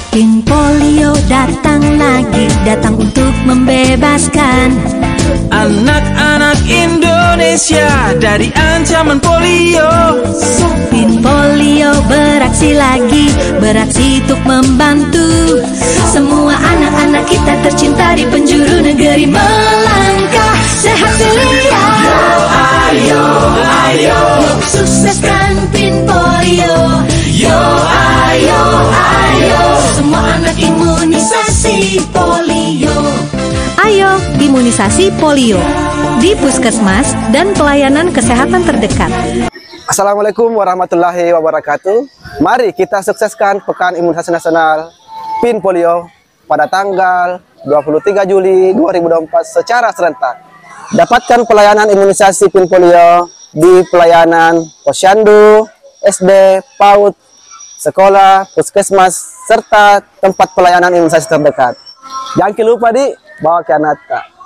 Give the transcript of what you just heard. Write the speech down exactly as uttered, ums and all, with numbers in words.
Pin polio datang lagi, datang untuk membebaskan anak-anak Indonesia dari ancaman polio. Pin polio beraksi lagi, beraksi untuk membantu semua anak-anak kita tercinta di penjuru negeri melangkah sehat belia. Ayo, ayo, sukseskan Pin polio. Yo, ayo, ayo, semua anak imunisasi polio. Ayo imunisasi polio di puskesmas dan pelayanan kesehatan terdekat. Assalamualaikum warahmatullahi wabarakatuh. Mari kita sukseskan Pekan Imunisasi Nasional Pin Polio pada tanggal dua puluh tiga Juli dua ribu dua puluh empat secara serentak. Dapatkan pelayanan imunisasi Pin Polio di pelayanan posyandu, S D, PAUD, sekolah, puskesmas, serta tempat pelayanan imunisasi terdekat. Jangan lupa di bawa ke anak.